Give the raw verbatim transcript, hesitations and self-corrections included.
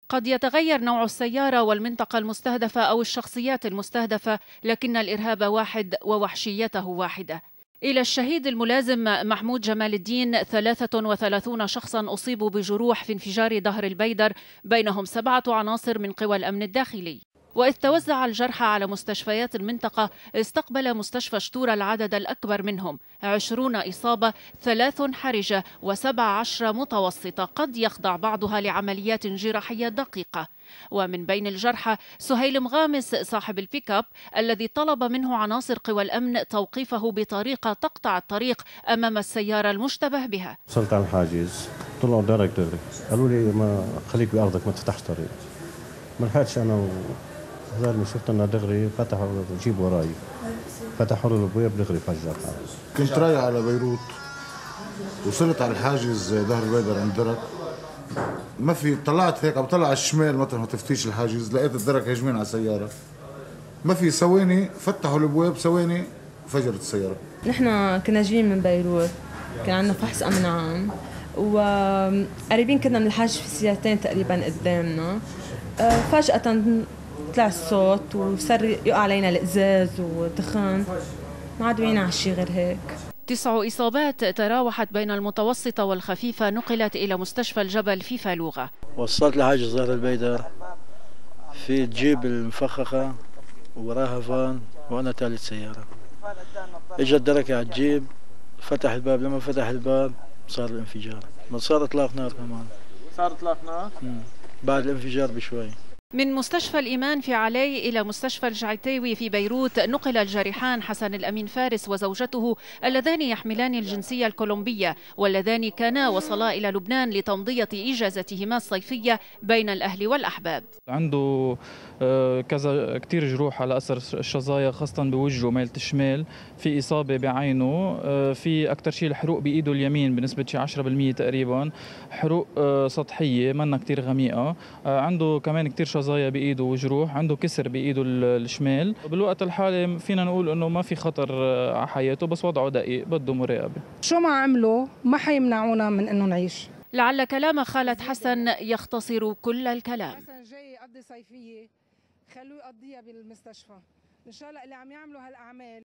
قد يتغير نوع السيارة والمنطقة المستهدفة أو الشخصيات المستهدفة، لكن الإرهاب واحد ووحشيته واحدة. إلى الشهيد الملازم محمود جمال الدين ثلاثة وثلاثون شخصا أصيبوا بجروح في انفجار ظهر البيدر، بينهم سبعة عناصر من قوى الأمن الداخلي. وإذ توزع الجرحى على مستشفيات المنطقة، استقبل مستشفى شتورة العدد الأكبر منهم، عشرون إصابة، ثلاث حرجة وسبع عشر متوسطة، قد يخضع بعضها لعمليات جراحية دقيقة. ومن بين الجرحى سهيل مغامس صاحب البيك اب الذي طلب منه عناصر قوى الأمن توقيفه بطريقة تقطع الطريق أمام السيارة المشتبه بها. وصلت على الحاجز، طلعوا دارك دغري، قالوا لي ما خليك بأرضك ما تفتحش طريق. ما لحقتش أنا وهذا شفت أنه دغري فتحوا جيب وراي، فتحوا له الابواب دغري فجر. كنت رايح على بيروت، وصلت على الحاجز ظهر البيدر عند درك، ما في، طلعت هيك بطلع على الشمال مثلا تفتيش الحاجز، لقيت الدرك هجمين على السيارة، ما في ثواني فتحوا الابواب، ثواني فجرت السيارة. نحن كنا جايين من بيروت، كان عندنا فحص أمن عام، وقريبين كنا من الحاجز في سيارتين تقريبا قدامنا. فجأة طلع الصوت وصار يقع علينا الإزاز ودخان، ما عاد وعينا على شيء غير هيك. تسع إصابات تراوحت بين المتوسطة والخفيفة نقلت إلى مستشفى الجبل في فالوغة. وصلت لحاجز ظهر البيدر في الجيب المفخخة وراها فان وأنا ثالث سيارة. اجى الدركة على الجيب، فتح الباب، لما فتح الباب صار الانفجار، ما صار إطلاق نار كمان. صار إطلاق نار؟ بعد الانفجار بشوي. من مستشفى الإيمان في علي إلى مستشفى الجعيتاوي في بيروت نقل الجريحان حسن الأمين فارس وزوجته اللذان يحملان الجنسية الكولومبية، واللذان كانا وصلا إلى لبنان لتمضية إجازتهما الصيفية بين الأهل والأحباب. عنده كذا كتير جروح على أثر الشظايا، خاصة بوجهه ميلة الشمال، في إصابة بعينه، في أكتر شيء الحروق بإيده اليمين بنسبة شي عشرة بالمئة تقريبا، حروق سطحية منا كتير غميقة، عنده كمان كتير شظايا بإيده وجروح، عنده كسر بإيده الشمال. بالوقت الحالي فينا نقول إنه ما في خطر على حياته، بس وضعه دقيق بده مراقبة. شو ما عملوا ما حيمنعونا من إنه نعيش. لعل كلام خالة حسن يختصر كل الكلام. حسن جاي يقضي صيفية، خلوه يقضيها بالمستشفى، إن شاء الله اللي عم يعملوا هالأعمال